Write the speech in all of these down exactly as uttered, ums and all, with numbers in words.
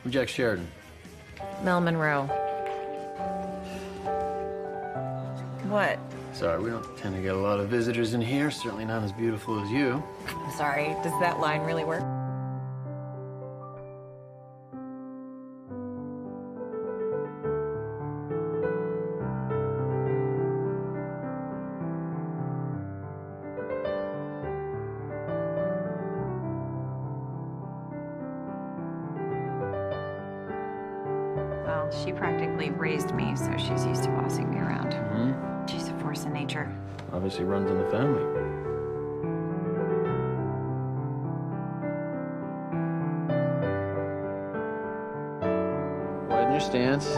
I'm Jack Sheridan. Mel Monroe. What? Sorry, we don't tend to get a lot of visitors in here. Certainly not as beautiful as you. I'm sorry, does that line really work? Well, she practically raised me, so she's used to bossing me around. Mm-hmm. She's a force of nature. Obviously runs in the family. Widen your stance.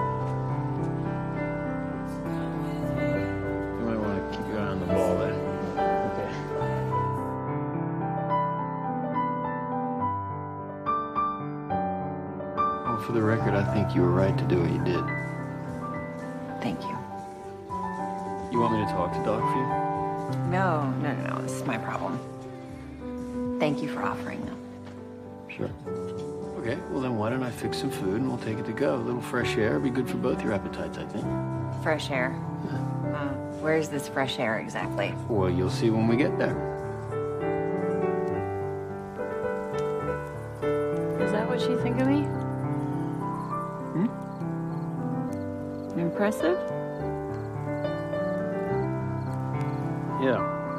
You might want to keep your eye on the ball there. Okay. Well, for the record, I think you were right to do what you did. Thank you. You want me to talk to Doc for you? No, no, no, no, this is my problem. Thank you for offering them. Sure. Okay, well then why don't I fix some food and we'll take it to go. A little fresh air would be good for both your appetites, I think. Fresh air? Yeah. Uh, where's this fresh air exactly? Well, you'll see when we get there. Is that what you think of me? Hmm? Impressive? Yeah.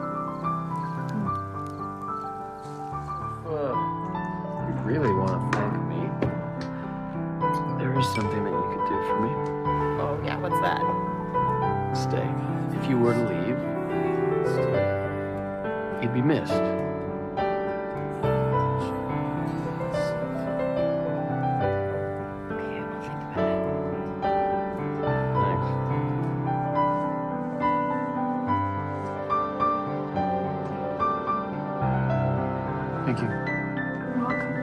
Well, if you really want to thank me, there is something that you could do for me. Oh, yeah, what's that? Stay. If you were to leave, you'd be missed. Okay, I will think about it. Thanks. Thank you. You're welcome.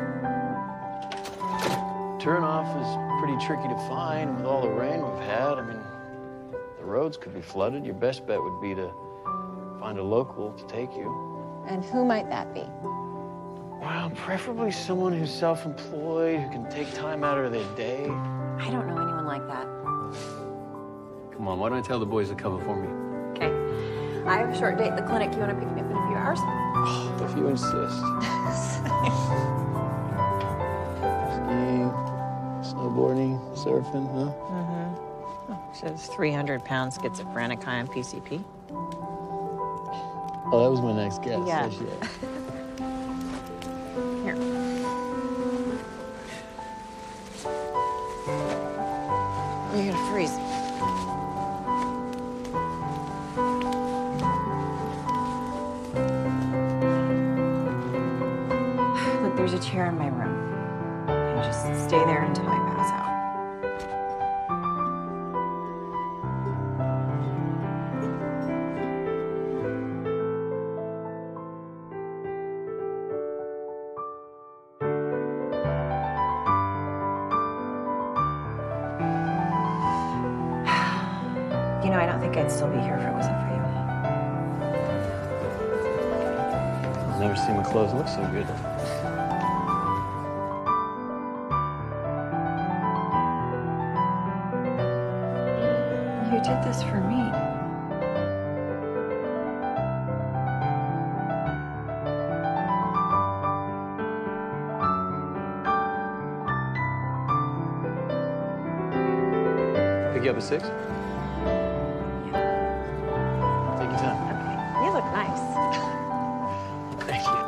Turnoff is pretty tricky to find with all the rain we've had. I mean, the roads could be flooded. Your best bet would be to find a local to take you. And who might that be? Well, preferably someone who's self-employed, who can take time out of their day. I don't know anyone like that. Come on, why don't I tell the boys to cover for me? Okay. I have a short date at the clinic. You want to pick me up in a few hours? Oh, if you insist. Skiing, snowboarding, surfing, huh? Mm-hmm. Oh, says three hundred pound schizophrenic high on P C P. Oh, that was my next guess. Yeah. Yes, yeah. Here. You're gonna freeze. Look, there's a chair in my room. You just stay there until I pass out. You know, I don't think I'd still be here if it wasn't for you. I've never seen my clothes look so good. You did this for me. Pick you up at six? Take your time. Okay. You look nice. Thank you.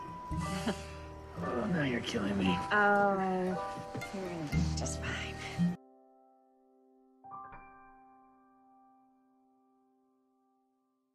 Oh, now you're killing me. Oh, just fine.